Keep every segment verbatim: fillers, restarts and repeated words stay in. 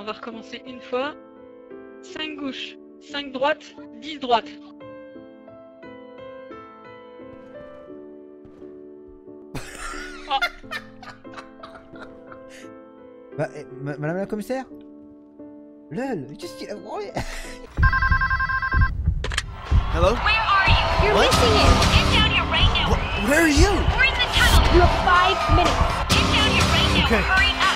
On va recommencer une fois. cinq gauche, cinq droite, dix droite. Oh. Bah, eh, ma- madame la commissaire? Lol, qu'est-ce qu'il a branlé? Hello? Where are you? You're What? missing it. Get down here right now. Wh- Where are you? We're in the tunnel. You have five minutes. Get down here right now. Okay. Hurry up.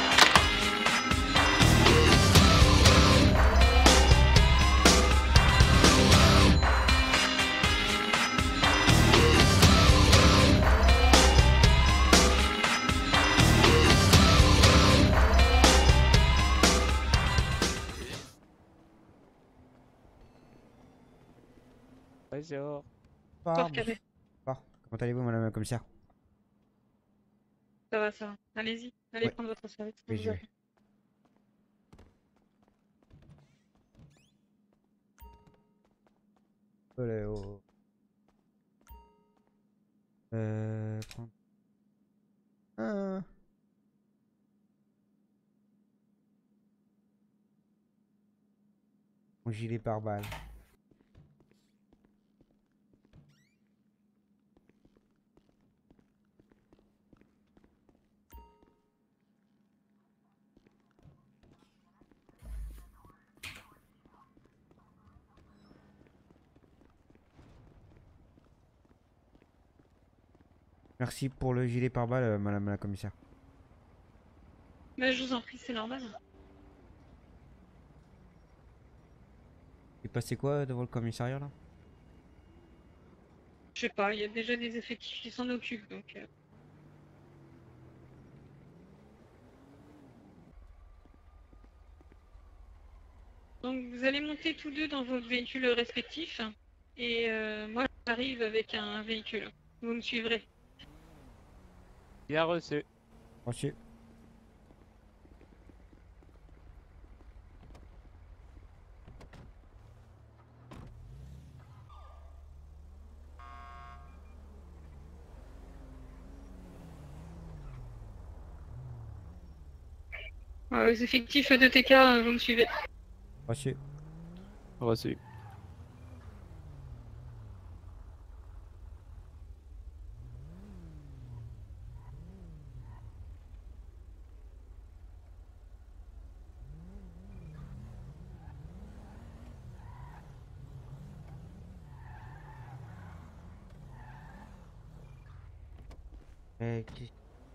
Bonjour. Bonsoir, Carré. bonsoir. Comment allez-vous, madame la commissaire? Ça va, ça va. Allez-y, allez Ouais. prendre votre serviette. Oui, j'y vais. Olé, oh. Euh... prendre- Ah. Mon gilet pare-balles. Merci pour le gilet pare-balles, euh, madame la commissaire. Mais je vous en prie, c'est normal. Il passé quoi devant le commissariat là? Je sais pas, il y a déjà des effectifs qui s'en occupent, donc... euh. Donc vous allez monter tous deux dans vos véhicules respectifs. Et euh, moi, j'arrive avec un véhicule. Vous me suivrez. Bien reçu. Reçu. Euh, les effectifs de T K, euh, vous me suivez. Reçu. Reçu. Euh, qui-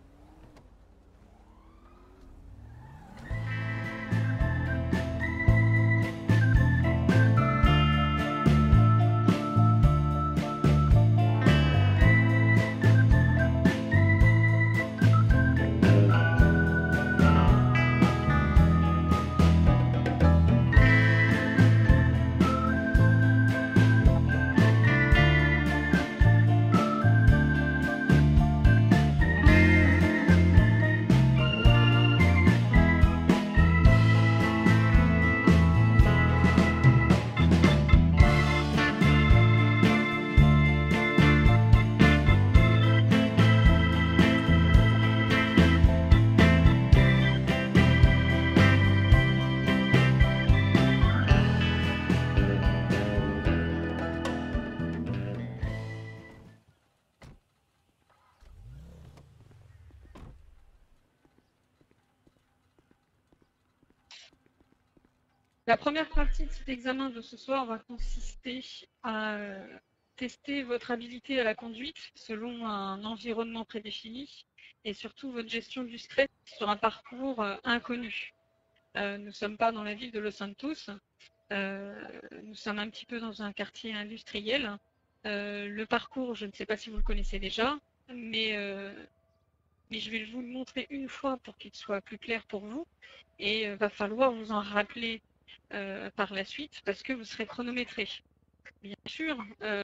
La première partie de cet examen de ce soir va consister à euh, tester votre habilité à la conduite selon un environnement prédéfini et surtout votre gestion du stress sur un parcours euh, inconnu. Euh, nous ne sommes pas dans la ville de Los Santos, euh, nous sommes un petit peu dans un quartier industriel. Euh, le parcours, je ne sais pas si vous le connaissez déjà, mais, euh, mais je vais vous le montrer une fois pour qu'il soit plus clair pour vous et il euh, va falloir vous en rappeler Euh, par la suite parce que vous serez chronométré. Bien sûr, euh,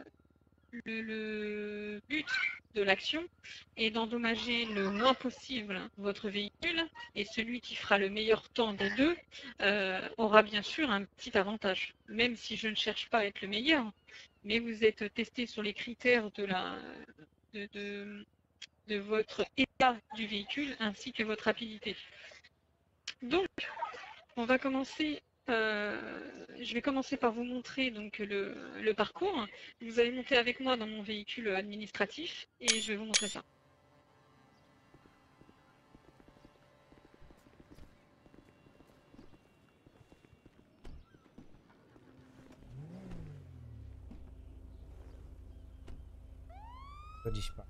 le, le but de l'action est d'endommager le moins possible votre véhicule et celui qui fera le meilleur temps des deux euh, aura bien sûr un petit avantage, même si je ne cherche pas à être le meilleur, mais vous êtes testé sur les critères de, la, de, de, de votre état du véhicule ainsi que votre rapidité. Donc, On va commencer, euh, je vais commencer par vous montrer donc le, le parcours. Vous allez monter avec moi dans mon véhicule administratif et je vais vous montrer ça. Je dis pas.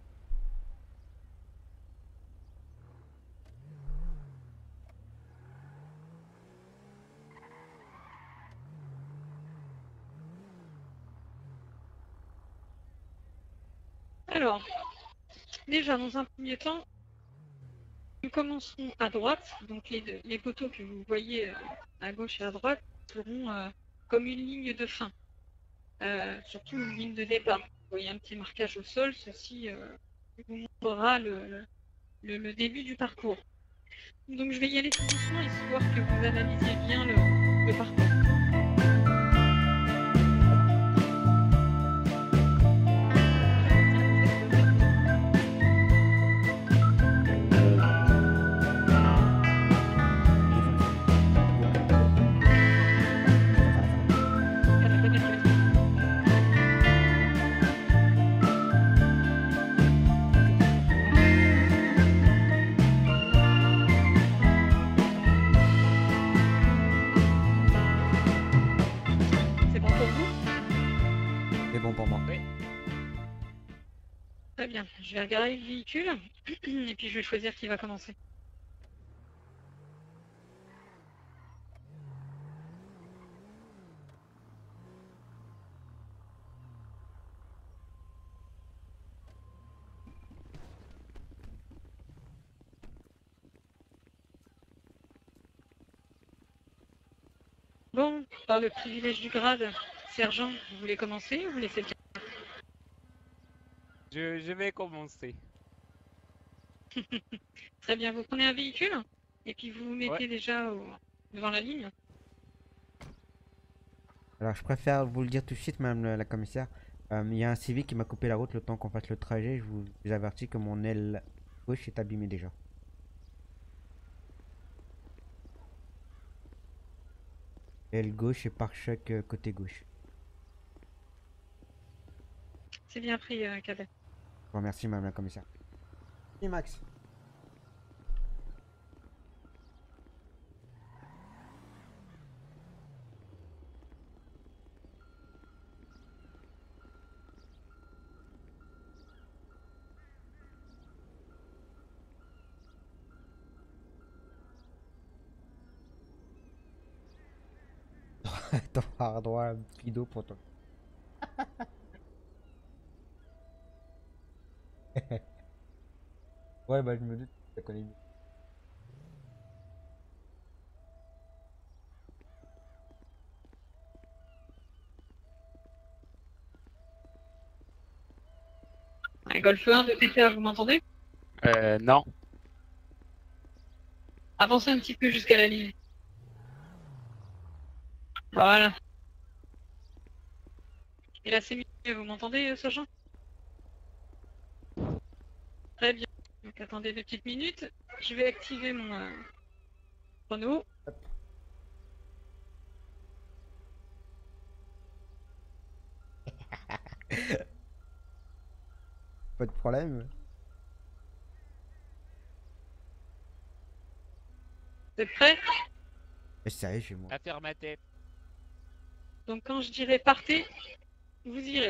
Alors, déjà dans un premier temps, nous commencerons à droite. Donc les, deux- les poteaux que vous voyez euh, à gauche et à droite seront euh, comme une ligne de fin, euh, surtout une ligne de départ. Vous voyez un petit marquage au sol, ceci euh, vous montrera le, le, le début du parcours. Donc je vais y aller tout doucement, histoire que vous analysiez bien le, le parcours. C'est bon pour vous? C'est bon pour moi. Oui. Très bien, je vais regarder le véhicule et puis je vais choisir qui va commencer. Bon, par le privilège du grade, sergent, vous voulez commencer ou vous laissez le cas? Je, je vais commencer. Très bien, vous prenez un véhicule et puis vous vous mettez Ouais. déjà au- devant la ligne. Alors, je préfère vous le dire tout de suite, madame la, la commissaire. Euh, Il y a un civil qui m'a coupé la route le temps qu'on fasse le trajet. Je vous, je vous avertis que mon aile gauche est abîmée déjà. Aile gauche et pare-choc euh, côté gauche. C'est bien pris, euh, cadet. Je vous remercie, madame la commissaire. Et Max. T'en as droit à un petit dos pour toi. Ouais, bah je me doute, tu la connais mieux. Un Golf un de T T A, vous m'entendez? Euh, non. Avancez un petit peu jusqu'à la ligne. Voilà. Et là, c'est mieux, vous m'entendez, euh, sergent? Très bien. Donc attendez deux petites minutes. Je vais activer mon euh, chrono. Pas de problème. Vous êtes prêts? Mais sérieux, chez moi. Affirmatif. Donc quand je dirai partez, vous irez.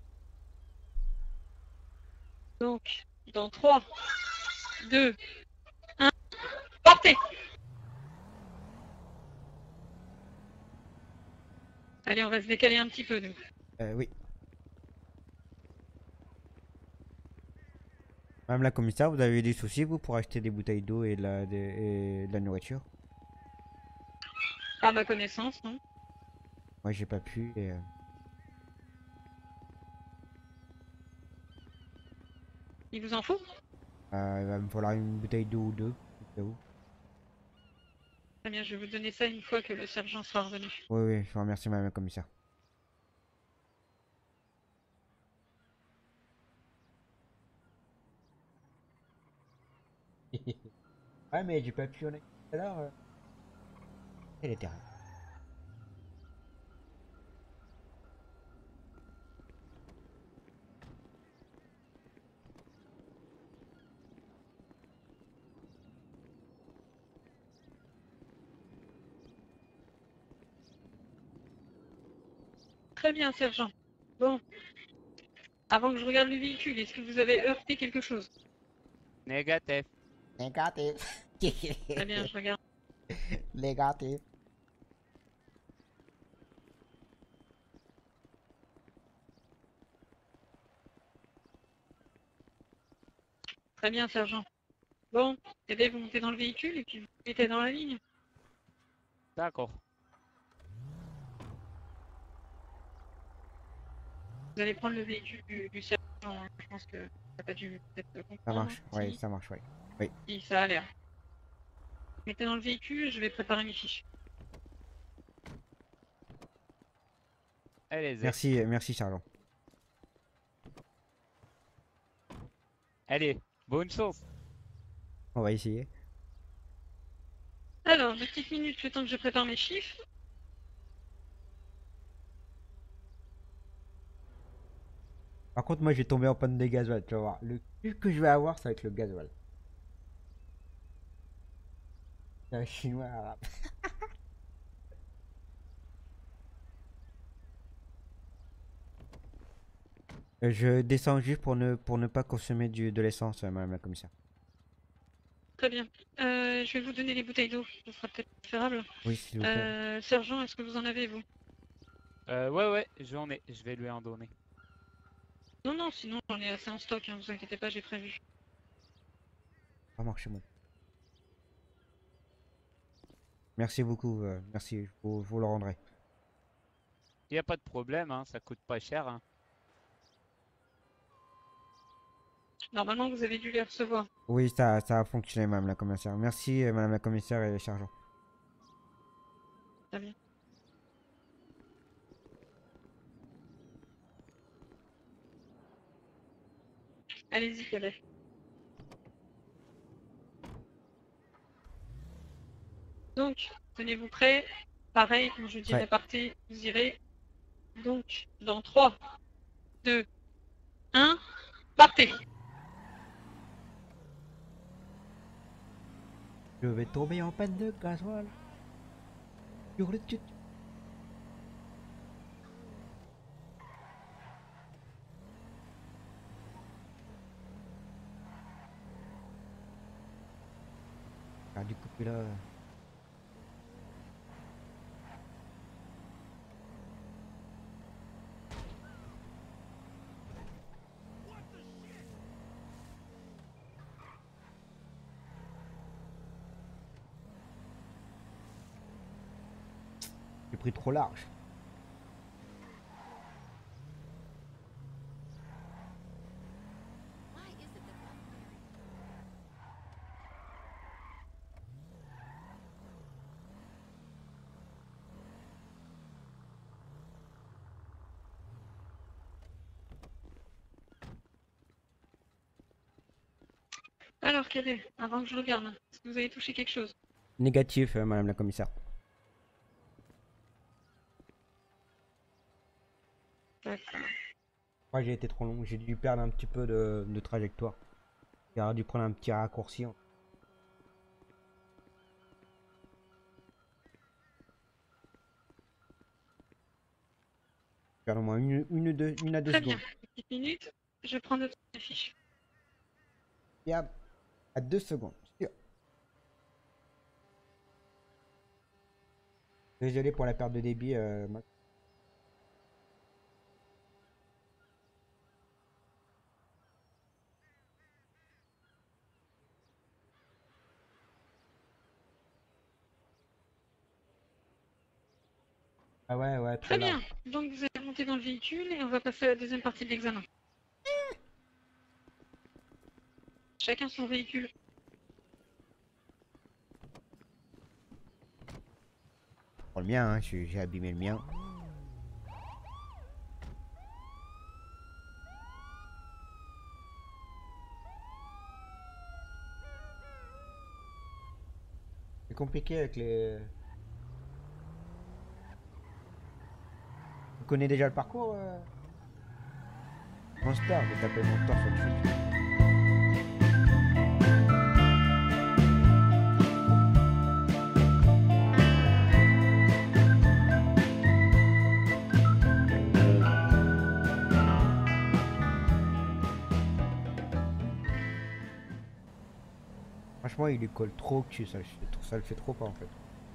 Donc, dans trois, deux, un, partez! Allez, on va se décaler un petit peu, nous. Euh, oui. Madame la commissaire, vous avez des soucis, vous, pour acheter des bouteilles d'eau et, de la- des- et de la nourriture? À ma connaissance, non? Moi, j'ai pas pu et... euh, Il vous en faut? euh, il va me falloir une bouteille d'eau ou deux, au cas où. Très bien, je vais vous donner ça une fois que le sergent sera revenu. Oui, oui, je vous remercie, madame la commissaire. Ouais, mais j'ai pas pu en acheter tout à l'heure. euh. Elle était rien. Très bien, sergent. Bon, avant que je regarde le véhicule, est-ce que vous avez heurté quelque chose? Négatif. Négatif. Très bien, je regarde. Négatif. Très bien, sergent. Bon, eh bien, vous montez dans le véhicule et puis vous mettez dans la ligne. D'accord. Vous allez prendre le véhicule du, du sergent. Hein. Je pense que ça n'a pas dû peut-être Ça comprendre. marche. Ouais, Si, ça marche, ouais. Oui. si, ça a l'air. Mettez dans le véhicule, je vais préparer mes fiches. Allez-y. Merci, merci, sergent. Allez, bonne chance. On va essayer. Alors, deux petites minutes, le temps que je prépare mes chiffres. Par contre, moi, j'ai tombé en panne de gasoil, tu vas voir. Le cul que je vais avoir, ça va être le gasoil. C'est un chinois arabe. Euh, Je descends juste pour ne, pour ne pas consommer du, de l'essence, euh, madame la commissaire. Très bien. Euh, je vais vous donner les bouteilles d'eau. Ce sera peut-être préférable. Oui, s'il vous plaît. Euh, sergent, est-ce que vous en avez, vous? Euh, ouais, ouais, j'en ai. Je vais lui en donner. Non, non, sinon j'en ai assez en stock, hein, vous inquiétez pas, j'ai prévu. Ça va marcher, moi. Merci beaucoup, euh, merci, je vous, je vous le rendrai. Y a pas de problème, hein, ça coûte pas cher. Hein. Normalement, vous avez dû les recevoir. Oui, ça, ça a fonctionné, madame la commissaire. Merci, euh, madame la commissaire et sergent. Très bien. Allez-y, Cadet. Donc, tenez-vous prêts. Pareil, quand je dirai Prêt. partez, vous irez. Donc, dans trois, deux, un, partez. Je vais tomber en panne de gasoil. Sur le tut. Ah, du coup, là. J'ai pris trop large. Alors, Cadet, avant que je regarde, est-ce que vous avez touché quelque chose? Négatif, euh, madame la commissaire. D'accord. Moi, j'ai été trop long. J'ai dû perdre un petit peu de, de trajectoire. J'ai dû prendre un petit raccourci. Perdre au moins une, une, deux, une à deux Très secondes. bien. Une petite minute, je prends notre fiche. Et à, à deux secondes. Sûr. Désolé pour la perte de débit, euh, Max. Ah ouais, ouais, trop Très bien. large. Donc, vous allez monter dans le véhicule et on va passer à la deuxième partie de l'examen. Chacun son véhicule. Pour le mien, hein, j'ai j'ai abîmé le mien. C'est compliqué avec les... connais déjà le parcours euh... Monster, je t'appelle Monster sur Twitch. Franchement, il lui colle trop au cul, ça, ça le fait trop pas en fait.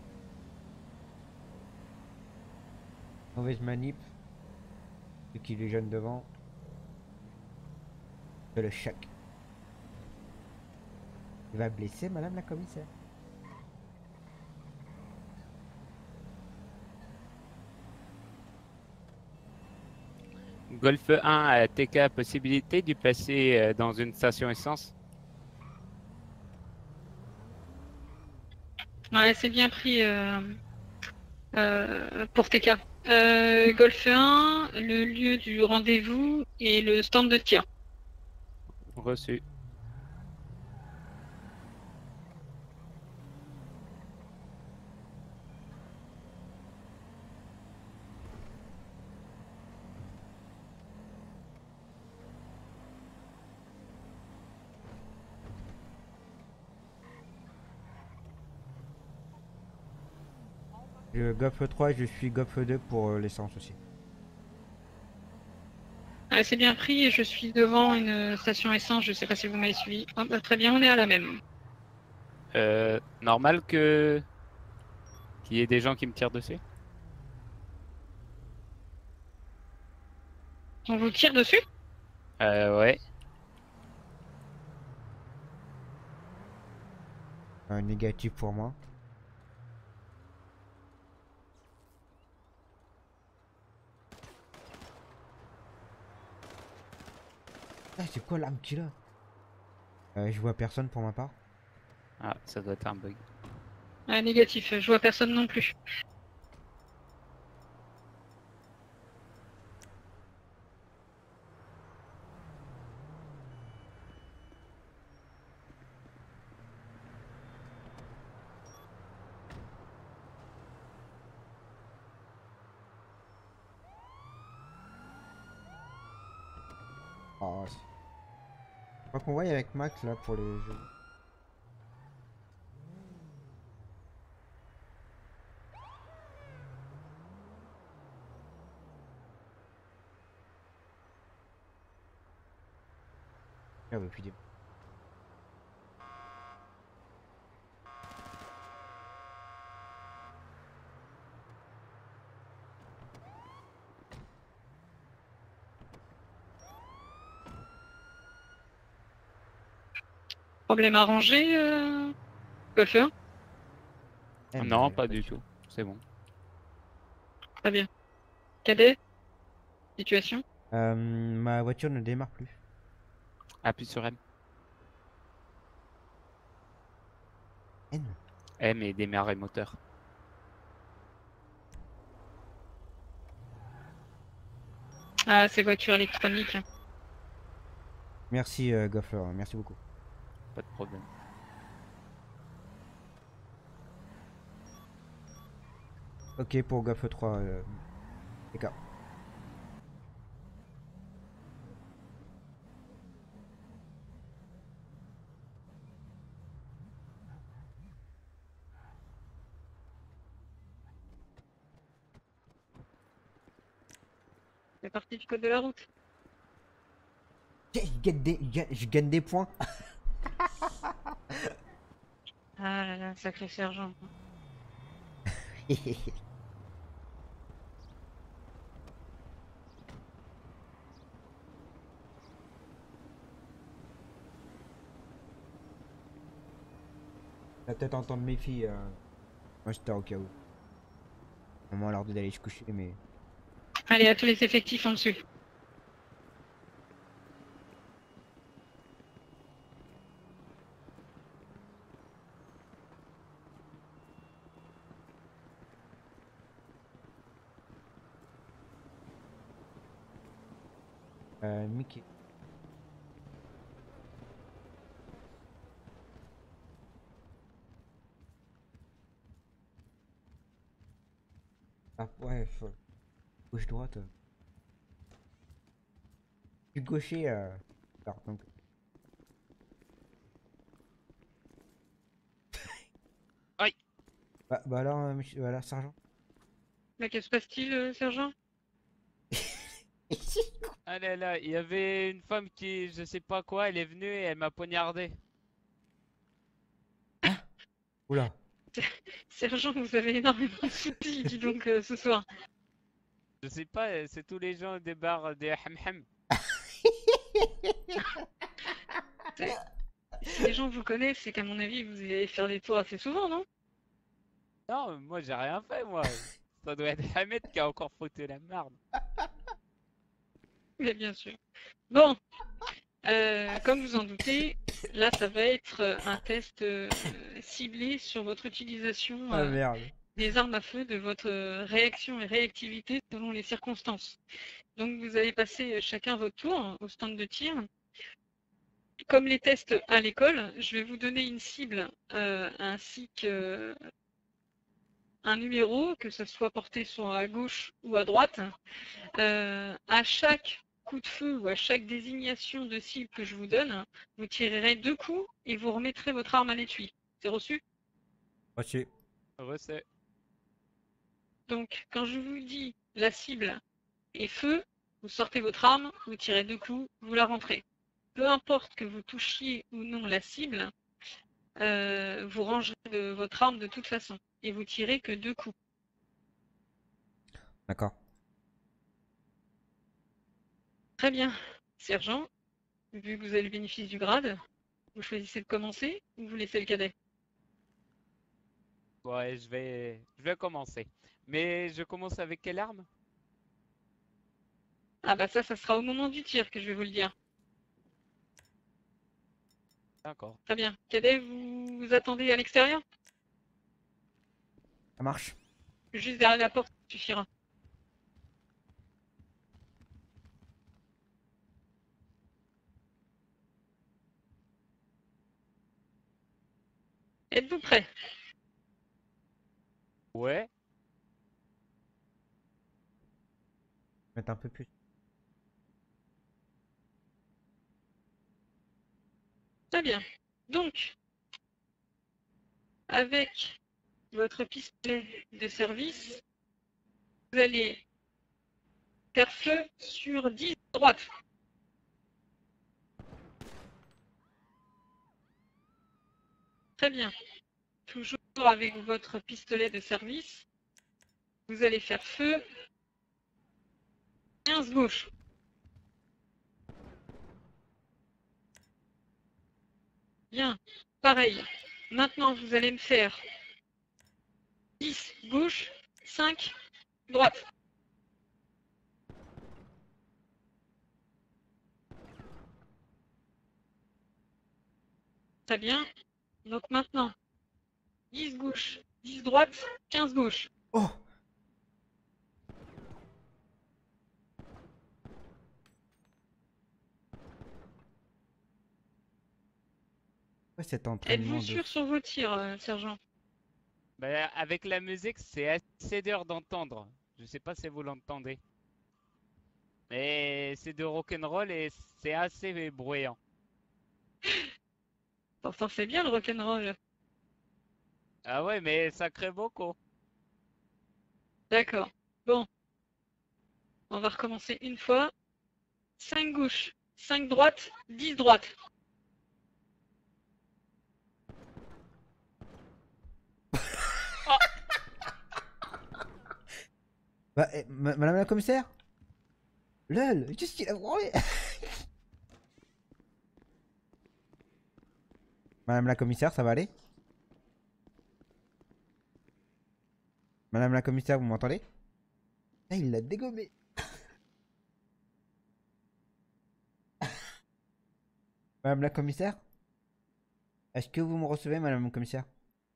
Mauvaise manip. Vu qu'il est jeune devant. De le choc. Il va blesser madame la commissaire. Golf un a T K possibilité de passer euh, dans une station essence. Ouais, c'est bien pris euh, euh, pour T K. Euh, Golf un, le lieu du rendez-vous et le stand de tir. Reçu. Je Golf trois et je suis Golf deux pour euh, l'essence aussi. Ouais, c'est bien pris et je suis devant une station essence, je sais pas si vous m'avez suivi. Ah, bah, très bien, on est à la même. Euh, normal que qu'il y ait des gens qui me tirent dessus. On vous tire dessus? Euh, ouais. Un négatif pour moi. Ah, c'est quoi l'arme qu'il a euh, Je vois personne pour ma part. Ah, ça doit être un bug. Ah, négatif, je vois personne non plus. Oh, je crois qu'on voit avec Max là pour les jeux. Ah bah putain. Problème arrangé, euh... Golf un? Eh, mais Non, la pas du voiture. tout. C'est bon. Très bien. Cadet? Situation? Euh, ma voiture ne démarre plus. Appuie sur M. N. M et démarrer moteur. Ah, c'est voiture électronique. Merci euh, Goffler, merci beaucoup. Pas de problème. Ok pour Goff trois. Euh... T K. C'est parti du code de la route. Je gagne des, je gagne- je gagne des points. Ah là là, sacré sergent. Va peut-être entendre mes filles. Euh... Moi j'étais au cas où. Maman a l'air d'aller se coucher mais. Allez, à tous les effectifs en dessus. Euh, Mickey. Ah ouais, faut, Gauche-droite. euh. Je suis gaucher. Euh... Alors, donc... Aïe. Bah, bah alors, euh, monsieur- voilà, sergent. Mais que se passe-t-il, euh, sergent? Ah là là, il y avait une femme qui, je sais pas quoi, elle est venue et elle m'a poignardé. Oula. Sergent, vous avez énormément de soucis, dis donc, euh, ce soir. Je sais pas, euh, c'est tous les gens des bars des ham-ham. C'est- Si les gens vous connaissent, c'est qu'à mon avis, vous allez faire des tours assez souvent, non? Non, moi j'ai rien fait, moi. Ça doit être Ahmed qui a encore foutu la merde. Mais bien sûr. Bon, euh, comme vous en doutez, là, ça va être euh, un test euh, ciblé sur votre utilisation Ah euh, merde. des armes à feu, de votre euh, réaction et réactivité selon les circonstances. Donc, vous allez passer euh, chacun votre tour hein, au stand de tir. Comme les tests à l'école, je vais vous donner une cible euh, ainsi que un numéro, que ce soit porté soit à gauche ou à droite. Euh, à chaque coup de feu ou à chaque désignation de cible que je vous donne, vous tirerez deux coups et vous remettrez votre arme à l'étui. C'est reçu? Ok. Recet. Donc, quand je vous dis la cible est feu, vous sortez votre arme, vous tirez deux coups, vous la rentrez. Peu importe que vous touchiez ou non la cible, euh, vous rangerez de votre arme de toute façon et vous tirez que deux coups. D'accord. Très bien. Sergent, vu que vous avez le bénéfice du grade, vous choisissez de commencer ou vous laissez le cadet? Ouais, je vais, je vais commencer. Mais je commence avec quelle arme? Ah bah ça, ça sera au moment du tir que je vais vous le dire. D'accord. Très bien. Cadet, vous vous attendez à l'extérieur? Ça marche. Juste derrière la porte, ça suffira. Êtes-vous prêt? Ouais. Mettre un peu plus. Très bien. Donc, avec votre pistolet de service, vous allez faire feu sur dix droites. Très bien. Toujours avec votre pistolet de service, vous allez faire feu quinze gauche. Bien. Pareil. Maintenant, vous allez me faire dix gauche, cinq droite. Très bien. Donc maintenant, dix gauche, dix droite, quinze gauche. Oh! Ouais, cet entraînement Êtes-vous de... sûr sur vos tirs, euh, sergent? Bah, avec la musique, c'est assez dur d'entendre. Je sais pas si vous l'entendez. Mais c'est de rock'n'roll et c'est assez bruyant. Pourtant, c'est bien le rock'n'roll. Ah ouais, mais ça crée beaucoup. D'accord. Bon, on va recommencer une fois. cinq gauche, cinq droite, dix droite. Bah, eh, ma- madame la commissaire? Lol, qu'est-ce qu'il a branlé? Madame la commissaire, ça va aller? Madame la commissaire, vous m'entendez? Ah, il l'a dégommé. Madame la commissaire? Est-ce que vous me recevez, madame la commissaire?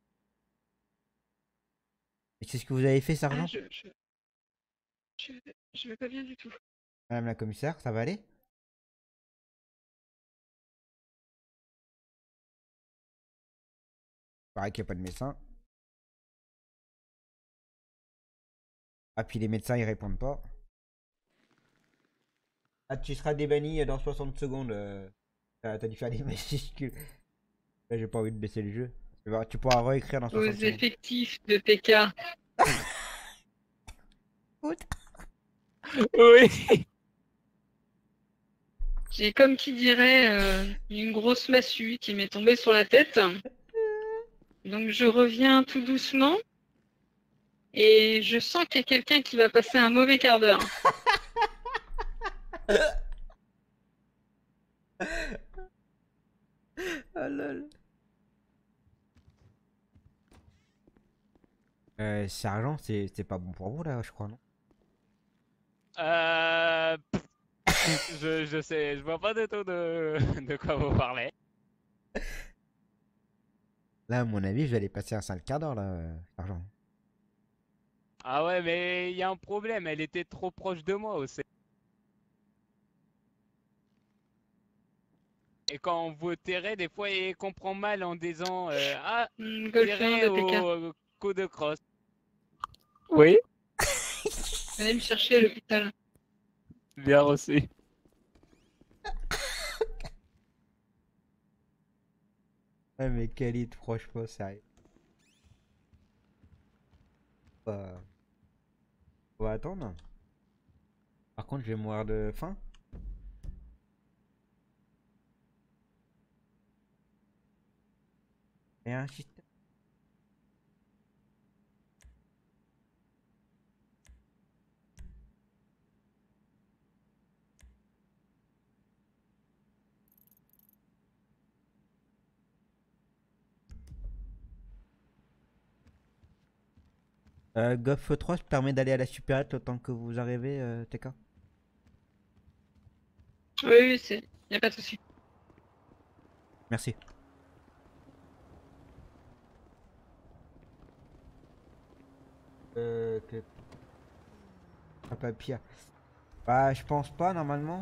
Et c'est ce que vous avez fait, Ah, sergent? je, je, je, je vais pas bien du tout. Madame la commissaire, ça va aller? Pareil qu'il n'y a pas de médecin. Ah, puis les médecins, ils répondent pas. Ah, tu seras débanni dans soixante secondes. euh, T'as t'as dû faire des majuscules. Là, j'ai pas envie de baisser le jeu. Tu vas- tu pourras réécrire dans Aux soixante secondes. effectifs de T K. Oui. J'ai comme qui dirait euh, une grosse massue qui m'est tombée sur la tête. Donc je reviens tout doucement et je sens qu'il y a quelqu'un qui va passer un mauvais quart d'heure. Ah lol. Euh, sergent, c'est c'est pas bon pour vous là, je crois, non? Euh... pff, je, je sais, je vois pas du tout de, de quoi vous parlez. Là, à mon avis, je vais aller passer un sale quart d'heure là, euh, sergent. Ah ouais, mais il y a un problème, elle était trop proche de moi aussi. Et quand on vous tairait, des fois, il comprend mal en disant euh, Ah, Hmm, Golf un tirez de T K. au coup de crosse. Oui, Venez me chercher à l'hôpital. bien reçu. Ouais, mais Khalid, franchement, sérieux. Bah, on va attendre. Par contre, je vais mourir de faim. Et un système. Euh, Goff trois permet d'aller à la supérette le temps que vous arrivez, euh, T K. Oui, oui, c'est. Y a pas de souci. Merci. Euh, que... Un papier. Bah, je pense pas, normalement.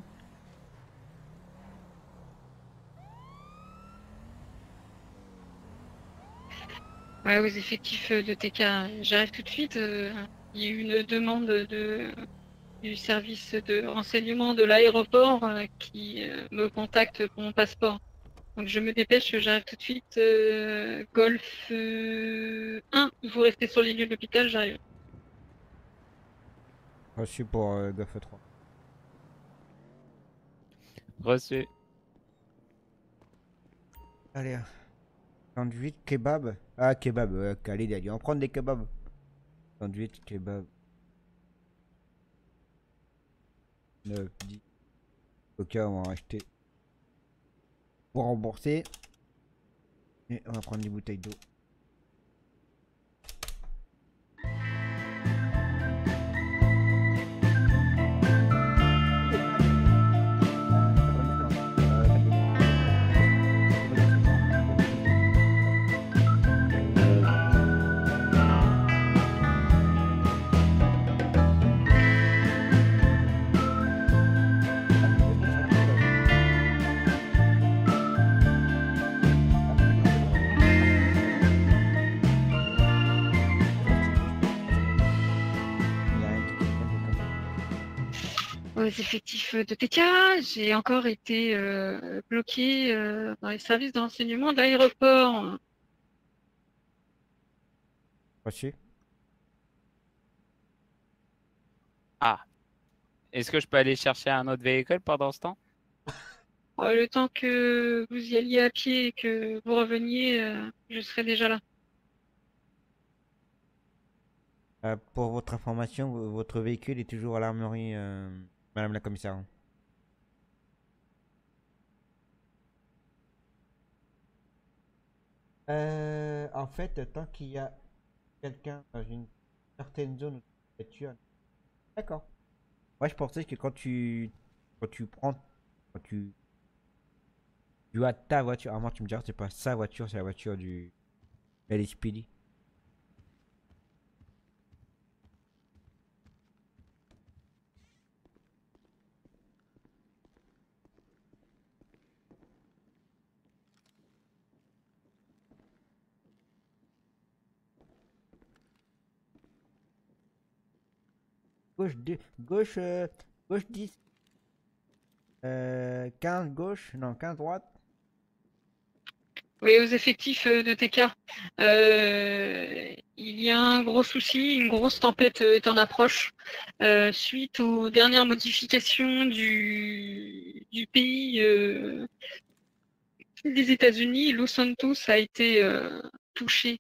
Ouais, aux effectifs de T K. J'arrive tout de suite. euh, Il y a eu une demande de, du service de renseignement de l'aéroport euh, qui euh, me contacte pour mon passeport. Donc je me dépêche, j'arrive tout de suite. euh, Golf euh, un, vous restez sur les lieux de l'hôpital, j'arrive. Reçu pour euh, Goff trois. Reçu. Allez, sandwich, kebab. Ah, kebab, euh, Khalid a dû en prendre des kebabs. Sandwich, kebab, neuf, dix. Ok, on va en acheter pour rembourser. Et on va prendre des bouteilles d'eau. Aux effectifs de T K, j'ai encore été euh, bloqué euh, dans les services de renseignement de l'aéroport. Reçu. Ah, est-ce que je peux aller chercher un autre véhicule pendant ce temps? Euh, le temps que vous y alliez à pied et que vous reveniez, euh, je serai déjà là. Euh, pour votre information, vo- votre véhicule est toujours à l'armurerie, euh, Madame la commissaire. Euh, en fait, tant qu'il y a quelqu'un dans une certaine zone où tu es tué. D'accord. Moi, je pensais que quand tu, quand tu prends, quand tu, tu as ta voiture, à moi tu me diras, c'est pas sa voiture, c'est la voiture du L S P D. Gauche deux, gauche, euh, gauche dix. Euh, quinze gauche, non, quinze droite. Oui, aux effectifs euh, de T K. Euh, il y a un gros souci, une grosse tempête euh, est en approche. Euh, suite aux dernières modifications du, du pays euh, des États-Unis, Los Santos a été euh, touché.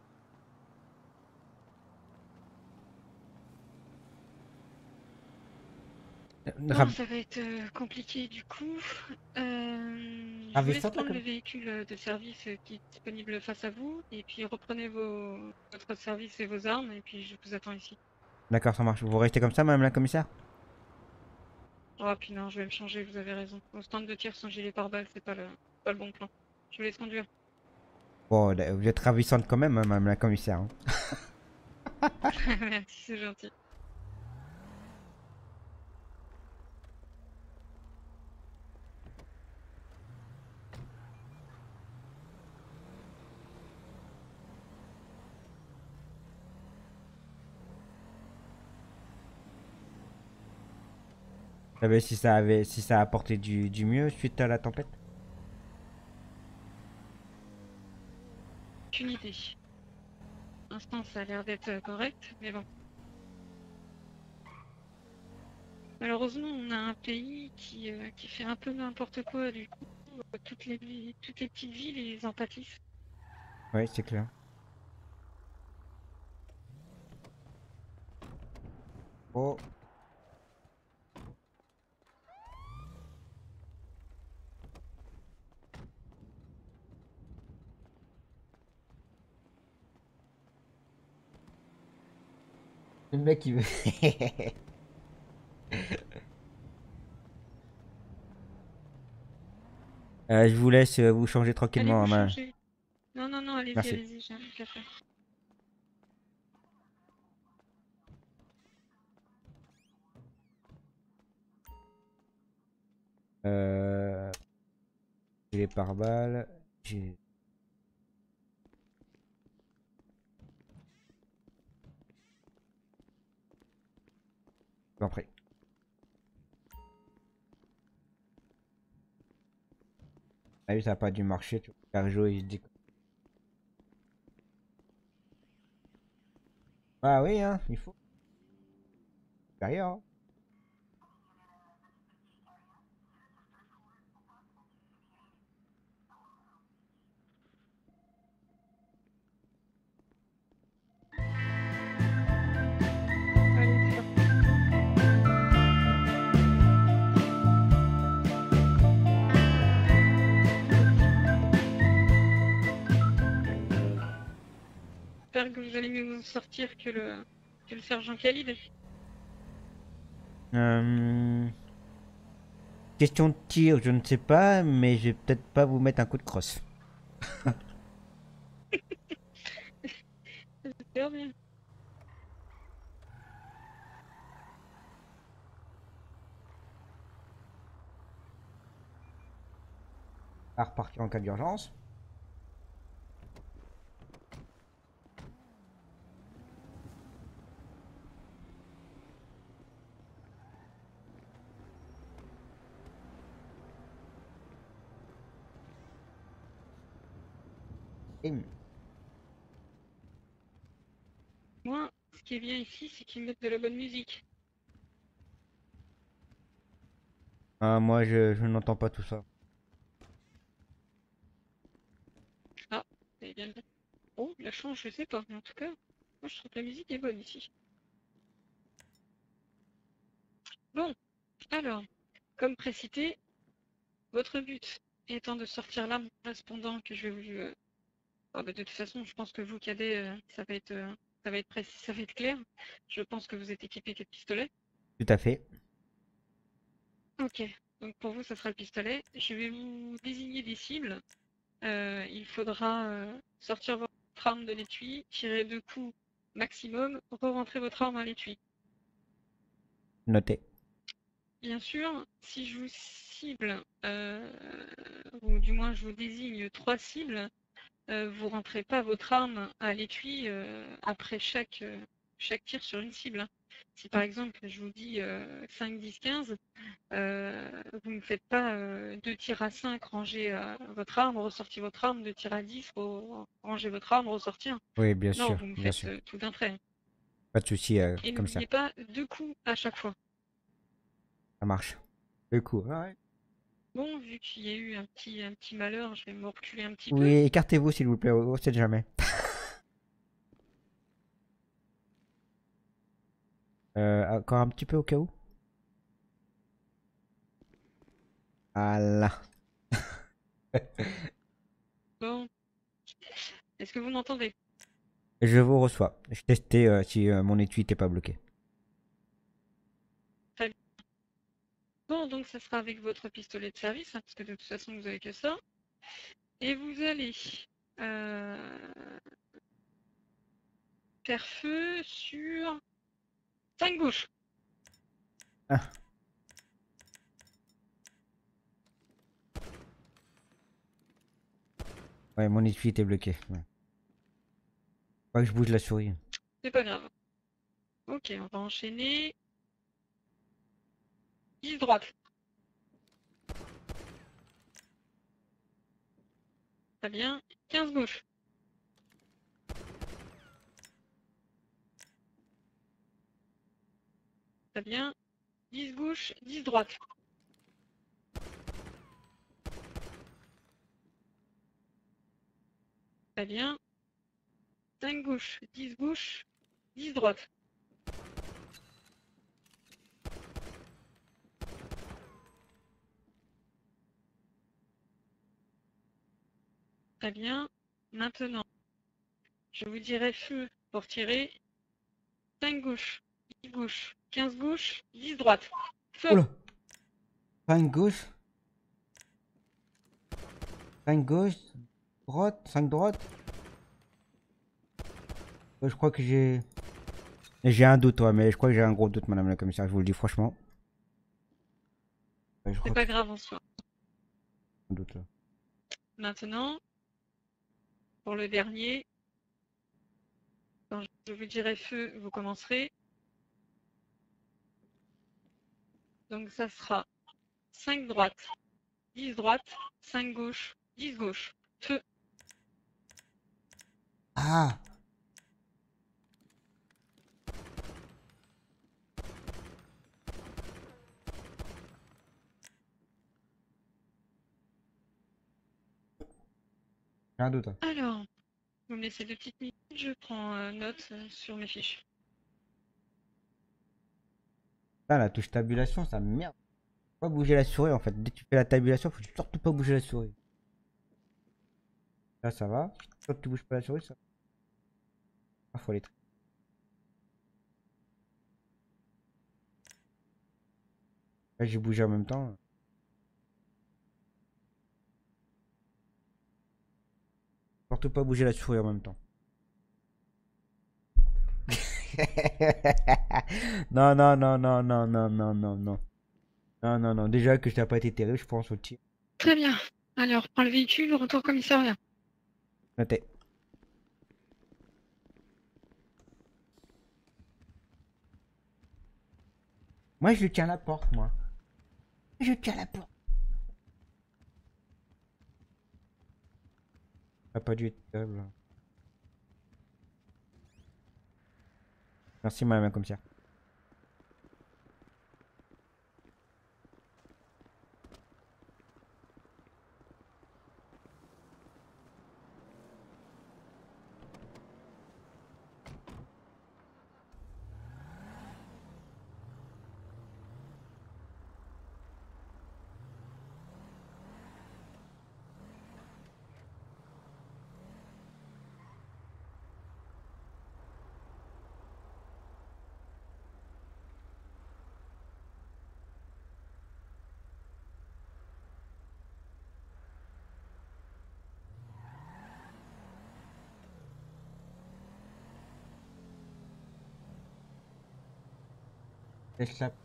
Bon, Rav- ça va être euh, compliqué du coup. Euh, je vous laisse Ravissante, là, prendre le comme. véhicule euh, de service euh, qui est disponible face à vous et puis reprenez vos, votre service et vos armes et puis je vous attends ici. D'accord, ça marche. Vous restez comme ça, madame la commissaire? Oh, puis non, je vais me changer, vous avez raison. Au stand de tir sans gilet pare-balles, c'est pas le, pas le bon plan. Je vous laisse conduire. Bon, là, vous êtes ravissante quand même, hein, madame la commissaire, hein. Merci, c'est gentil. Vous savez si ça avait, si ça a apporté du, du mieux suite à la tempête? Aucune idée. Pour l'instant, ça a l'air d'être euh, correct, mais bon. Malheureusement, on a un pays qui, euh, qui fait un peu n'importe quoi, du coup, euh, toutes les, vi- toutes les petites villes, ils en pâtissent. Oui, c'est clair. Oh, le mec il veut. Euh, je vous laisse euh, vous changer Allez tranquillement, vous hein, madame. changer. Non, non, non, allez-y, Merci. allez-y, j'ai un café. Euh, j'ai les pare-balles. J'ai. Je vous en prie. Ah oui, ça a pas dû marcher. Tu vois. Carjo, il se dit. Ah oui, hein, il faut. Derrière, hein. Allez, c'est parti. J'espère que vous allez mieux vous sortir que le, que le sergent Khalid. Euh, Question de tir, je ne sais pas, mais je vais peut-être pas vous mettre un coup de crosse. J'espère bien. À repartir en cas d'urgence. Bim. Moi, ce qui est bien ici, c'est qu'ils mettent de la bonne musique. Ah, moi, je, je n'entends pas tout ça. Ah, c'est bien. Oh, la chance, je sais pas, mais en tout cas, moi je trouve que la musique est bonne ici. Bon, alors, comme précité, votre but étant de sortir l'arme correspondant que je vais vous... euh, ah bah, de toute façon, je pense que vous, cadet, euh, ça va être, euh, ça va être précis, ça va être clair. Je pense que vous êtes équipé de pistolet. Tout à fait. Ok, donc pour vous, ça sera le pistolet. Je vais vous désigner des cibles. Euh, il faudra euh, sortir votre arme de l'étui, tirer deux coups maximum, re-rentrer votre arme à l'étui. Noté. Bien sûr, si je vous cible, euh, ou du moins je vous désigne trois cibles, euh, vous rentrez pas votre arme à l'étui euh, après chaque, euh, chaque tir sur une cible. Hein. Si par exemple, je vous dis euh, cinq, dix, quinze, euh, vous ne faites pas euh, deux tirs à cinq, rangez euh, votre arme, ressortez votre arme, deux tirs à dix, rangez votre arme, ressortez un. Oui, bien Non, sûr, vous me bien faites sûr. euh, tout d'un trait. Pas de souci, euh, Et comme ça. n'oubliez pas deux coups à chaque fois. Ça marche. Du coup, ouais. Bon, vu qu'il y a eu un petit, un petit malheur, je vais me reculer un petit Oui, peu. écartez-vous s'il vous plaît, on sait jamais. Euh, encore un petit peu au cas où. Voilà. Bon, est-ce que vous m'entendez? Je vous reçois. Je testais euh, si euh, mon étui n'était pas bloqué. Très bien. Bon, donc ça sera avec votre pistolet de service, hein, parce que de toute façon, vous avez que ça. Et vous allez euh, faire feu sur cinq gauches. Ah. Ouais, mon étui était bloqué. Ouais. Faut pas que je bouge la souris. C'est pas grave. Ok, on va enchaîner. dix droite. Très bien. quinze gauche. Très bien. dix gauche, dix droite. Très bien. cinq gauche, dix gauche, dix droite. Très bien. Maintenant, je vous dirai feu pour tirer. cinq gauche, dix gauche, quinze gauche, dix droite. Feu. Oula. cinq gauche. cinq gauche. Droite. cinq droite. Ouais, je crois que j'ai... J'ai un doute, ouais, mais je crois que j'ai un gros doute, madame la commissaire, je vous le dis franchement. Ouais, je crois C'est que pas j'ai grave en soi. un doute là. Maintenant, pour le dernier, quand je vous dirai feu, vous commencerez. Donc ça sera cinq droite, dix droite, cinq gauche, dix gauche. Feu. Ah! J'ai un doute. Hein. Alors, vous me laissez deux petites minutes, je prends euh, note euh, sur mes fiches. Là, la touche tabulation, ça me merde. Faut pas bouger la souris en fait. Dès que tu fais la tabulation, faut surtout pas bouger la souris. Là, ça va. Quand tu bouges pas la souris, ça va. Ah, faut aller très. Là, j'ai bougé en même temps. Surtout pas bouger la souris en même temps. Non, non, non, non, non, non, non, non, non. Non, non, non. Déjà que je n'ai pas été terrible, je pense au tir. Très bien. Alors, prends le véhicule, retour commissariat. Noté. Moi, je tiens la porte, moi. Je tiens la porte. Ça n'a pas dû être terrible. Là. Merci, madame la commissaire. Laisse la...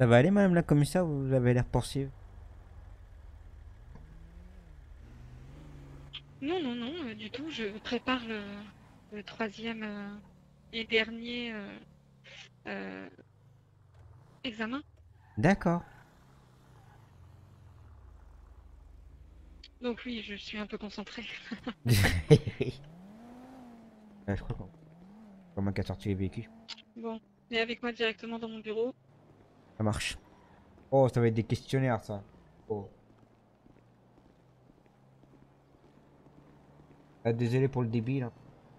Ça va aller, madame la commissaire? Vous avez l'air pensive. Non, non, non, euh, du tout. Je prépare le, le troisième euh, et dernier euh, euh, examen. D'accord. Donc oui, je suis un peu concentrée. Ouais, je crois qu'on comment qu'à sortir les véhicules. Bon, mais avec moi directement dans mon bureau. Ça marche. Oh, ça va être des questionnaires, ça. Oh. Ah, désolé pour le débit, là.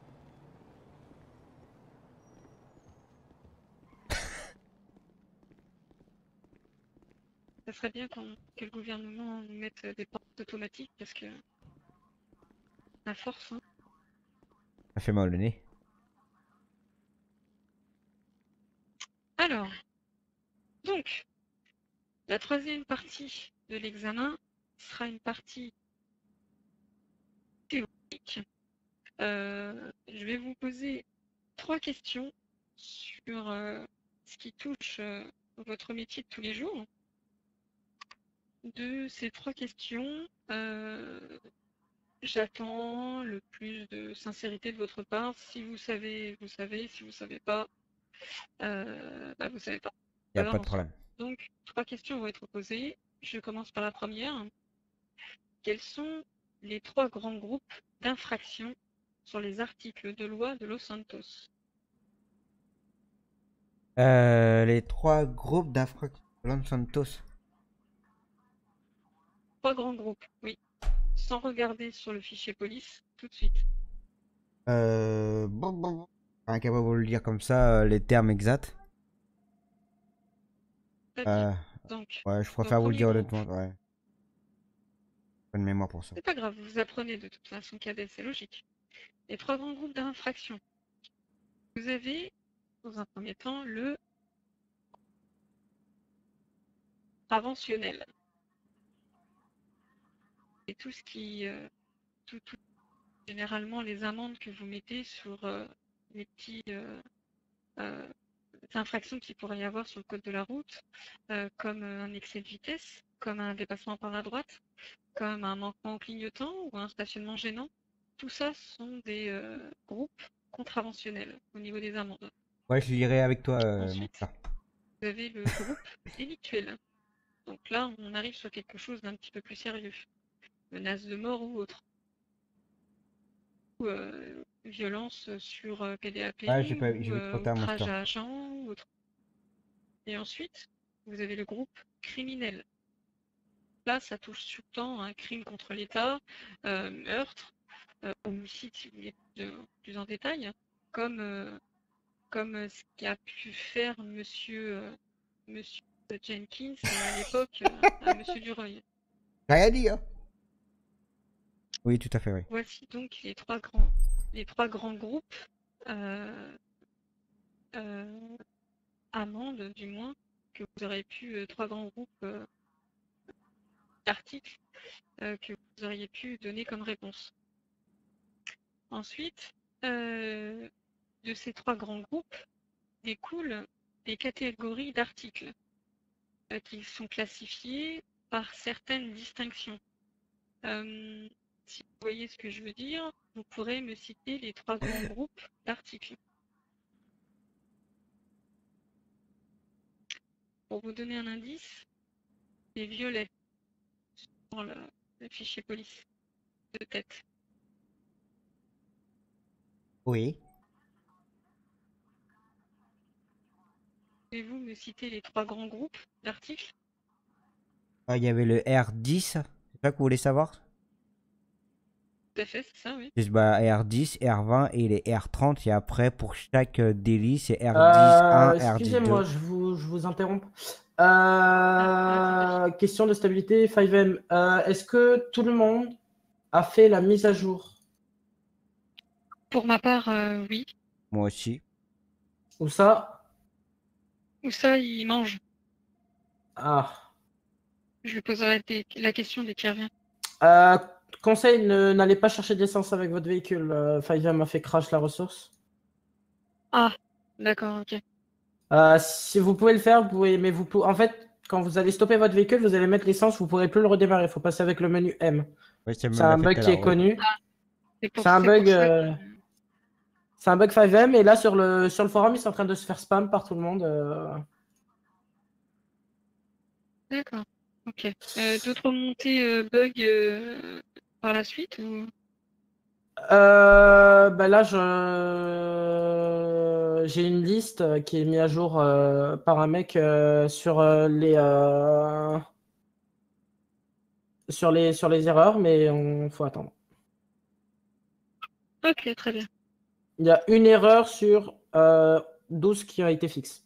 Ça serait bien qu'on- que le gouvernement nous mette des portes automatiques parce que à force, hein. Ça fait mal au nez. Alors, donc, la troisième partie de l'examen sera une partie théorique. Euh, je vais vous poser trois questions sur euh, ce qui touche euh, votre métier de tous les jours. De ces trois questions, euh, j'attends le plus de sincérité de votre part. Si vous savez, vous savez. Si vous ne savez pas, euh, bah, vous ne savez pas. Y a Pas pas grave, de on s'en problème. fout. Donc, trois questions vont être posées. Je commence par la première. Quels sont les trois grands groupes d'infractions sur les articles de loi de Los Santos? Euh, les trois groupes d'infractions de Los Santos. Trois grands groupes, oui. Sans regarder sur le fichier police, tout de suite. Euh... Bon, bon, bon. Incapable de vous le dire comme ça, euh, les termes exacts. Très bien. Euh... Donc, Ouais, je donc préfère vous le premier dire groupe. honnêtement, ouais. Pas de mémoire pour ça. C'est pas grave, vous apprenez de toute façon cadet, c'est logique. Les trois grands groupes d'infractions. Vous avez, dans un premier temps, le conventionnel. Et tout ce qui... euh, tout, tout- généralement, les amendes que vous mettez sur euh, les petits... euh, euh, infractions qu'il pourrait y avoir sur le code de la route, euh, comme euh, un excès de vitesse, comme un dépassement par la droite, comme un manquement au clignotant ou un stationnement gênant. Tout ça sont des euh, groupes contraventionnels au niveau des amendes. Ouais, je lirai avec toi, euh, mon Ensuite, frère. vous avez le groupe délictuel. Donc là, on arrive sur quelque chose d'un petit peu plus sérieux. Menace de mort ou autre. Ou euh, violence sur euh, Ouais, j'ai P D A P pas, j'ai ou vu trop euh, tard, mon outrage star. à agent ou autre. Et ensuite, vous avez le groupe criminel. Là, ça touche surtout un crime contre l'État, euh, meurtre, euh, homicide, si vous voulez plus, plus en détail, comme, euh, comme euh, ce qu'a pu faire monsieur, euh, monsieur Jenkins euh, à l'époque euh, à monsieur Dureuil. J'ai rien dit, hein. Oui, tout à fait, oui. Voici donc les trois grands, les trois grands groupes, euh, euh, amendes du moins, que vous aurez pu, euh, trois grands groupes euh, d'articles euh, que vous auriez pu donner comme réponse. Ensuite, euh, de ces trois grands groupes découlent des catégories d'articles euh, qui sont classifiés par certaines distinctions. Euh, si vous voyez ce que je veux dire, vous pourrez me citer les trois grands groupes d'articles. Pour vous donner un indice, c'est violet sur le, le fichier police de tête. Oui. Pouvez-vous me citer les trois grands groupes d'articles? Ah, il y avait le R dix, c'est ça que vous voulez savoir? Tout à fait, c'est ça, oui. Juste, bah, R dix, R vingt et les R trente. Et après, pour chaque euh, délit, c'est R dix un, Euh, R dix excusez-moi, deux. je vous, je vous interromps. Ah, Euh, question de stabilité, cinq M. Euh, Est-ce que tout le monde a fait la mise à jour? pour ma part, euh, oui. Moi aussi. Ou ça? Ou ça, il mange. Ah. Je lui poserai des- la question dès qu'il revient. Euh, conseil, ne- n'allez pas chercher d'essence avec votre véhicule. Euh, cinq M a fait crash la ressource. Ah, d'accord, ok. Euh, si vous pouvez le faire, vous pouvez, mais vous pouvez, en fait, quand vous allez stopper votre véhicule, vous allez mettre l'essence, vous pourrez plus le redémarrer. Il faut passer avec le menu M. Oui, ça me C'est l'a un fait bug tout à qui est l'heure, oui. connu. C'est pour, C'est un c'est pour bug, ça euh, que- c'est un bug cinq M. Et là, sur le, sur le forum, ils sont en train de se faire spam par tout le monde. euh. D'accord. Ok. Euh, d'autres montées euh, bugs euh, par la suite ou... Euh, bah là, je... j'ai une liste qui est mise à jour euh, par un mec euh, sur euh, les, euh, sur les, sur les erreurs, mais on faut attendre. Ok, très bien. Il y a une erreur sur euh, douze qui a été fixe.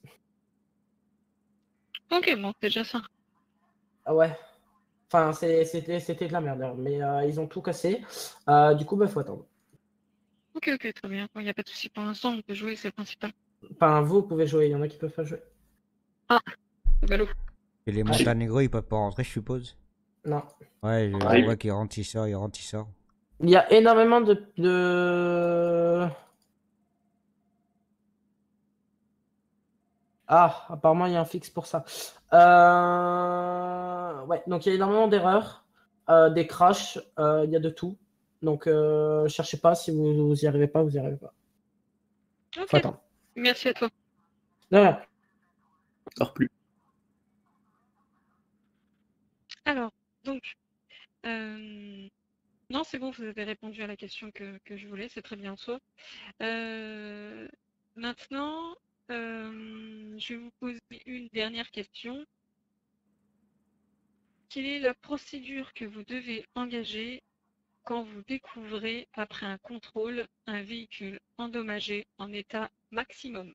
Ok, bon, c'est déjà ça. Ah ouais. Enfin, c'est- c'était c'était de la merde, hein, mais euh, ils ont tout cassé. Euh, du coup, bah, faut attendre. Ok, ok, très bien. Il n'y a pas de souci pour l'instant, on peut jouer, c'est le principal. Enfin, vous pouvez jouer, il y en a qui peuvent pas jouer. C'est ballot. Et les Monténégrins, ils peuvent pas rentrer, je suppose. Non. Ouais, je, je vois qu'ils rentrent, ils sortent, ils rentrent, ils sortent. Il y a énormément de... de... Ah, apparemment, il y a un fixe pour ça. Euh, Ouais, donc il y a énormément d'erreurs, euh, des crashs, euh, il y a de tout. Donc, euh, cherchez pas, si vous, vous y arrivez pas, vous y arrivez pas. Faut Ok, attendre. merci à toi. De rien. Encore plus. Alors, donc, euh, non, c'est bon, vous avez répondu à la question que, que je voulais, c'est très bien en soi. Euh, Maintenant, euh, je vais vous poser une dernière question. Quelle est la procédure que vous devez engager quand vous découvrez, après un contrôle, un véhicule endommagé en état maximum?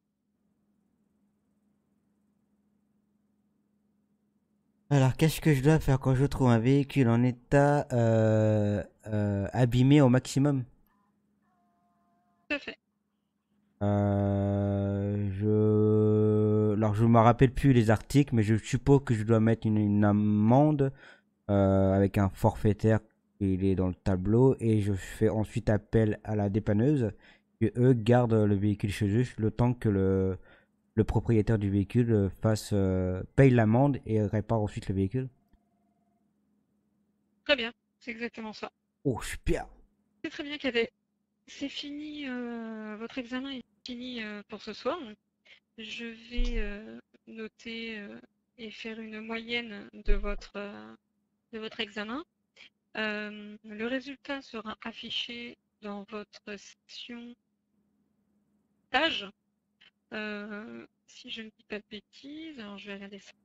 Alors, qu'est-ce que je dois faire quand je trouve un véhicule en état euh, euh, abîmé au maximum? Tout à fait. Euh, je... Alors, je me rappelle plus les articles, mais je suppose que je dois mettre une, une amende euh, avec un forfaitaire. Il est dans le tableau et je fais ensuite appel à la dépanneuse et eux gardent le véhicule chez eux le temps que le, le propriétaire du véhicule fasse, euh, paye l'amende et répare ensuite le véhicule. Très bien, c'est exactement ça. Oh, super! C'est très bien, Cadet. C'est fini, euh, votre examen est fini euh, pour ce soir. Je vais euh, noter euh, et faire une moyenne de votre, euh, de votre examen. Euh, le résultat sera affiché dans votre section stage. Euh, si je ne dis pas de bêtises, alors je vais regarder ça.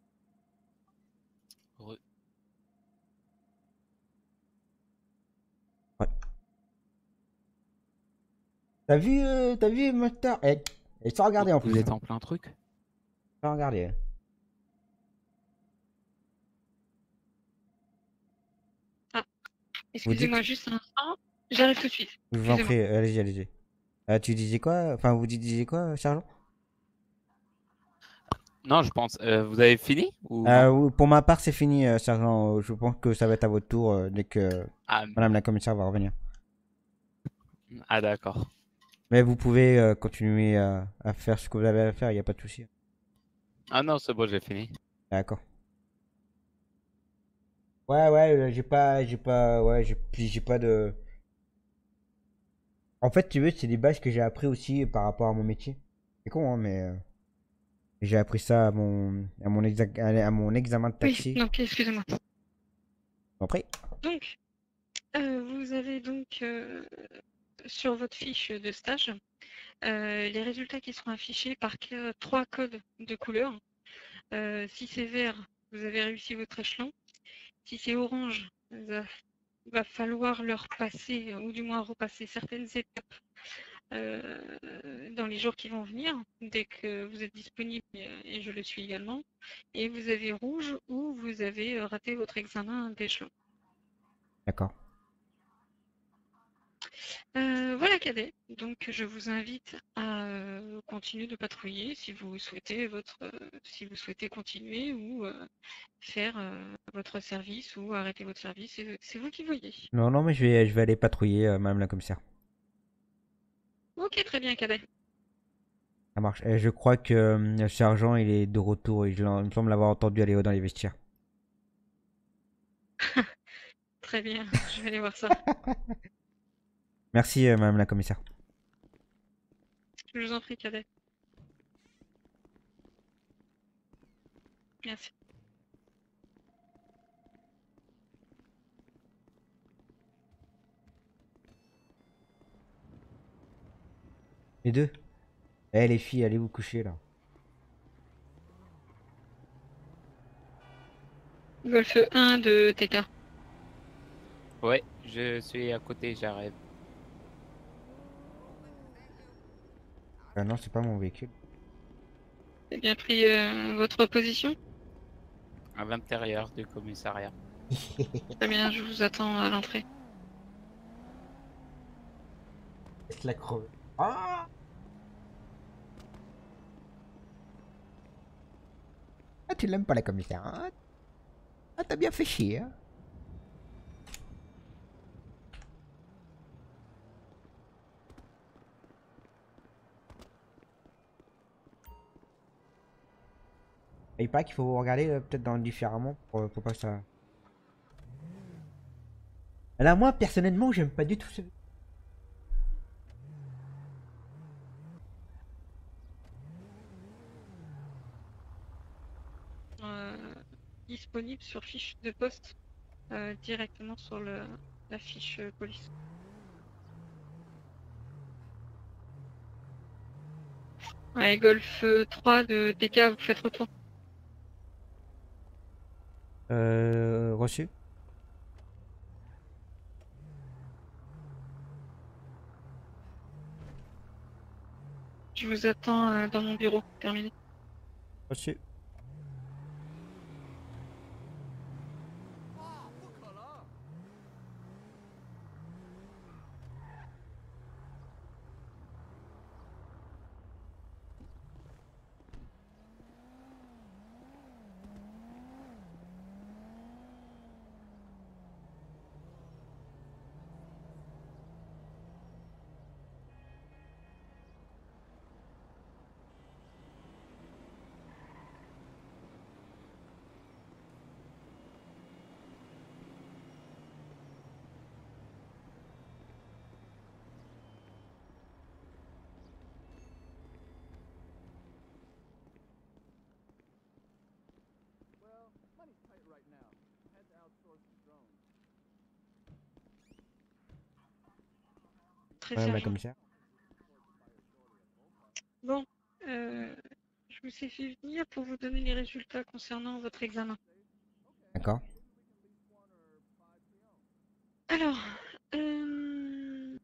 Re- Ouais. T'as vu, euh, t'as vu, Master? Eh, et sans regarder en plus. Vous êtes en plein truc? Sans regarder. Excusez-moi juste un instant, j'arrive tout de suite. Je vous en Excusez-moi. prie, allez-y, allez-y. Euh, tu disais quoi? Enfin, vous disiez quoi, Charlot? Non, je pense. Euh, vous avez fini ou Euh, non? oui, pour ma part, c'est fini, euh, Sergent. Je pense que ça va être à votre tour euh, dès que Ah, Madame la commissaire va revenir. ah d'accord. Mais vous pouvez euh, continuer à, à faire ce que vous avez à faire, il n'y a pas de souci. Ah non, c'est bon, j'ai fini. D'accord. Ouais, ouais, euh, j'ai pas, j'ai pas, ouais, j'ai, puis j'ai pas de. En fait, tu veux, c'est des bases que j'ai appris aussi par rapport à mon métier. C'est con, hein, mais euh, j'ai appris ça à mon, à mon, exa- à mon examen de Oui, taxi. donc excusez-moi. Après. Donc, euh, vous avez donc euh, sur votre fiche de stage euh, les résultats qui seront affichés par que- trois codes de couleur. Euh, si c'est vert, vous avez réussi votre échelon. Si c'est orange, il va, va falloir leur passer, ou du moins repasser certaines étapes euh, dans les jours qui vont venir, dès que vous êtes disponible, et je le suis également. Et vous avez rouge où vous avez raté votre examen d'échelon. D'accord. Euh, voilà, Cadet. Donc, je vous invite à euh, continuer de patrouiller si vous souhaitez votre, euh, si vous souhaitez continuer ou euh, faire euh, votre service ou arrêter votre service. C'est c'est vous qui voyez. Non, non, mais je vais, je vais aller patrouiller, euh, Madame la commissaire. Ok, très bien, Cadet. Ça marche. Et je crois que euh, le sergent il est de retour et je l'en- il me semble l'avoir entendu aller dans les vestiaires. Très bien, je vais aller voir ça. Merci, euh, madame la commissaire. Je vous en prie, cadet. Merci. Les deux. Eh les filles, allez vous coucher là. Golf un de T K. Ouais, je suis à côté, j'arrive. Ah non, c'est pas mon véhicule. J'ai bien pris euh, votre position. À l'intérieur du commissariat. Très bien, je vous attends à l'entrée. Laisse-la crever. Ah, ah tu l'aimes pas la commissaire, hein? Ah, t'as bien fait chier, hein? Et il paraît qu'il faut regarder euh, peut-être dans différemment pour, euh, pour pas que ça. Là, moi, personnellement, j'aime pas du tout ce. Euh, disponible sur fiche de poste euh, directement sur le, la fiche euh, police. Ouais, Golf trois de T K, vous faites retour. Euh. Reçu. Je vous attends euh, dans mon bureau. Terminé. Reçu. Très Madame la sergent. commissaire. Bon, euh, je vous ai fait venir pour vous donner les résultats concernant votre examen. D'accord. Alors, euh,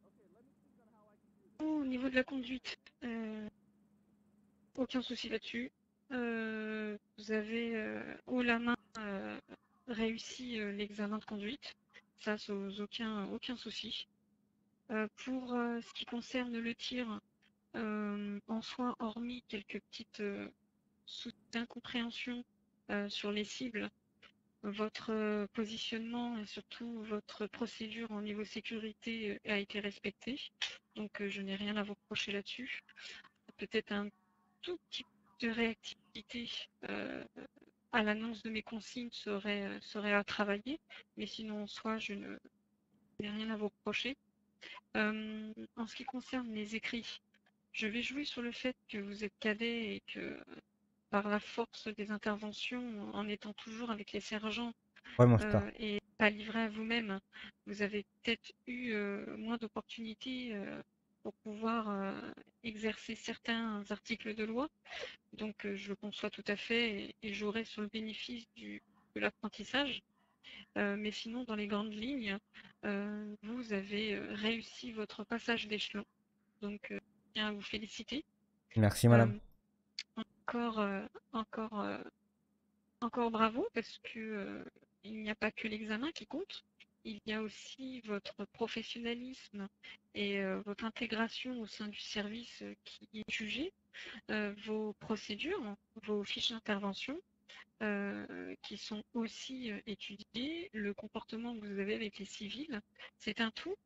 au niveau de la conduite, euh, aucun souci là-dessus. Euh, vous avez euh, haut la main euh, réussi euh, l'examen de conduite. Ça, sans aucun, aucun souci. Euh, pour euh, ce qui concerne le tir, euh, en soi, hormis quelques petites euh, soucis d'incompréhension euh, sur les cibles, votre euh, positionnement et surtout votre procédure au niveau sécurité euh, a été respectée. Donc euh, je n'ai rien à vous reprocher là-dessus. Peut-être un tout petit peu de réactivité euh, à l'annonce de mes consignes serait, euh, serait à travailler, mais sinon en soi je ne- n'ai rien à vous reprocher. Euh, en ce qui concerne les écrits, je vais jouer sur le fait que vous êtes cadet et que par la force des interventions, en étant toujours avec les sergents Ouais, mon star. euh, et pas livré à vous-même, vous avez peut-être eu euh, moins d'opportunités euh, pour pouvoir euh, exercer certains articles de loi. Donc euh, je le conçois tout à fait et, et j'aurai sur le bénéfice du, de l'apprentissage. Euh, mais sinon, dans les grandes lignes, euh, vous avez euh, réussi votre passage d'échelon. Donc, euh, je tiens à vous féliciter. Merci, madame. Euh, encore, euh, encore, euh, encore bravo, parce que euh, il n'y a pas que l'examen qui compte. Il y a aussi votre professionnalisme et euh, votre intégration au sein du service euh, qui est jugé, euh, vos procédures, vos fiches d'intervention, euh, qui sont aussi euh, étudiées, le comportement que vous avez avec les civils, c'est un tout.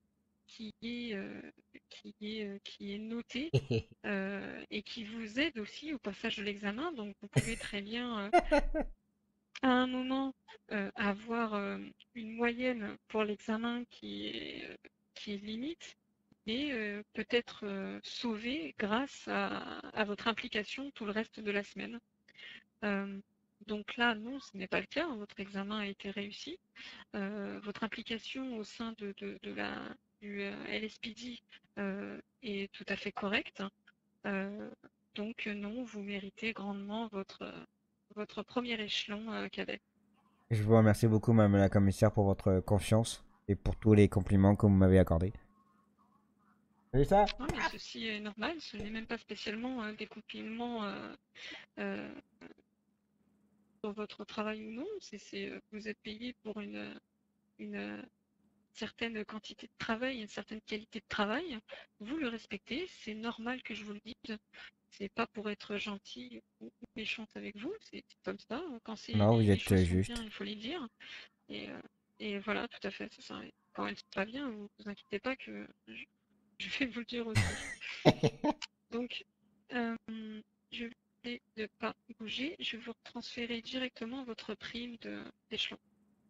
qui est, euh, qui est, euh, qui est noté euh, et qui vous aide aussi au passage de l'examen. Donc vous pouvez très bien euh, à un moment euh, avoir euh, une moyenne pour l'examen qui est, euh, qui est limite et euh, peut-être euh, sauver grâce à, à votre implication tout le reste de la semaine. Euh, donc là, non, ce n'est pas le cas. Votre examen a été réussi. Euh, votre implication au sein de, de, de la, du euh, L S P D euh, est tout à fait correcte. Euh, donc non, vous méritez grandement votre, votre premier échelon euh, cadet. Je vous remercie beaucoup, madame la commissaire, pour votre confiance et pour tous les compliments que vous m'avez accordés. Vous avez ça? Non, mais ceci est normal, ce n'est même pas spécialement euh, des compliments euh, euh, sur votre travail ou non. C'est, c'est, euh, vous êtes payé pour une, une certaine quantité de travail, une certaine qualité de travail. Vous le respectez, c'est normal que je vous le dise. C'est pas pour être gentil ou méchante avec vous, c'est comme ça. Quand c'est, Non, vous les, les êtes choses sont juste. bien, il faut les dire. Et, euh, et voilà, tout à fait, c'est ça. Et quand elles sont pas bien, vous vous inquiétez pas que je, je vais vous le dire aussi. Donc, euh, je vais vous demander de ne pas bouger. Je vais vous transférer directement votre prime de, d'échelon.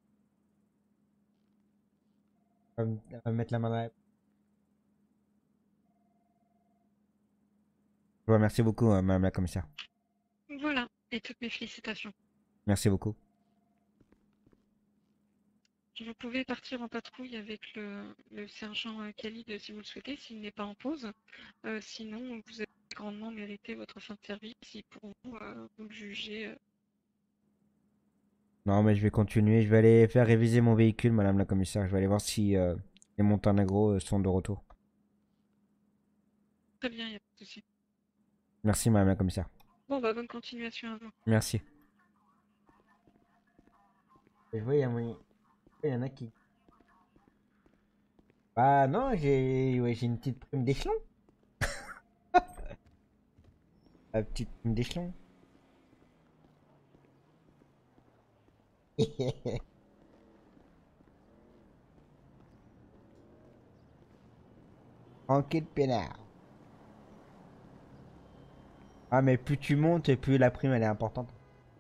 On va mettre la main dans la... Je vous remercie beaucoup, euh, madame la commissaire. Voilà, et toutes mes félicitations. Merci beaucoup. Vous pouvez partir en patrouille avec le, le sergent euh, Khalid si vous le souhaitez, s'il n'est pas en pause. Euh, sinon, vous avez grandement mérité votre fin de service si pour vous, euh, vous le jugez. euh, Non, mais je vais continuer. Je vais aller faire réviser mon véhicule, madame la commissaire. Je vais aller voir si euh, les Montenegro euh, sont de retour. Très bien, il n'y a pas de souci. Merci, madame la commissaire. Bon, bah, bonne continuation à vous. Merci. Je vois, il y, a moyen- il y en a qui... Bah non, j'ai ouais, j'ai une petite prime d'échelon. La petite prime d'échelon. Tranquille, peinard. Ah, mais plus tu montes, plus la prime elle est importante.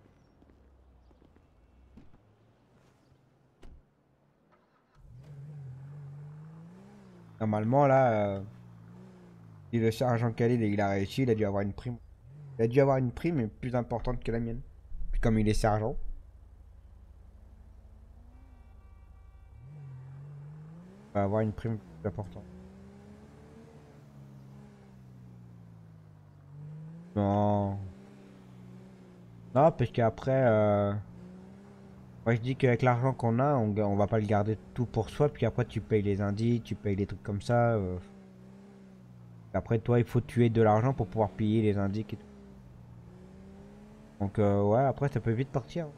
Normalement, là, euh, si le sergent Khalid il a réussi, il a dû avoir une prime. Il a dû avoir une prime plus importante que la mienne. Puis comme il est sergent. Il va avoir une prime plus importante. Non. Non, parce qu'après, euh... moi je dis qu'avec l'argent qu'on a, on, on va pas le garder tout pour soi, puis après tu payes les indices, tu payes les trucs comme ça. euh. Après toi, il faut tuer de l'argent pour pouvoir payer les indices et tout. Donc euh, ouais, après ça peut vite partir.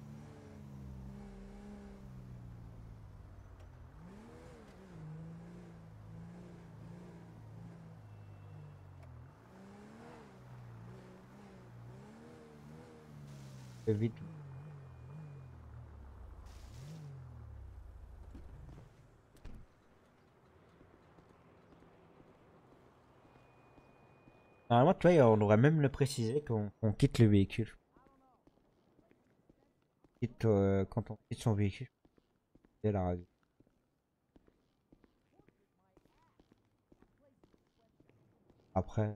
Ça peut vite. Normalement, tu vois, on devrait même le préciser qu'on qu'on quitte le véhicule. Quitte, euh, quand on quitte son véhicule. C'est la radio. Après.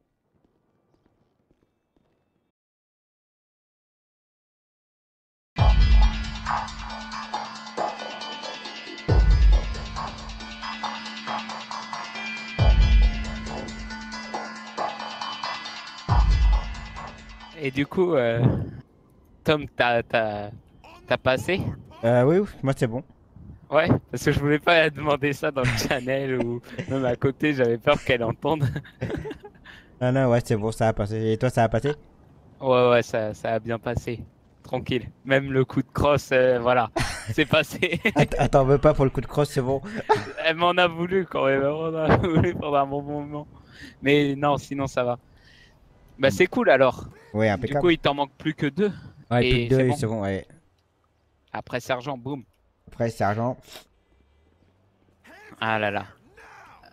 Et du coup, euh, Tom, t'as t'as t'as passé? Euh, oui, oui, moi c'est bon. Ouais, parce que je voulais pas demander ça dans le channel ou même à côté, j'avais peur qu'elle entende. Non, non, ouais, c'est bon, ça a passé. Et toi, ça a passé? Ouais, ouais, ça, ça a bien passé. Tranquille. Même le coup de crosse, euh, voilà, c'est passé. Att- Attends, veux pas pour le coup de crosse, c'est bon. Elle m'en a voulu quand même, elle m'en a voulu pendant un bon moment. Mais non, sinon ça va. Bah c'est cool alors. Ouais, Du impeccable. coup, il t'en manque plus que deux. Ouais, plus et que deux, c'est et bon. c'est bon, ouais. Après sergent, boum. Après, sergent. Ah là là.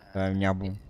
Ça va venir bon.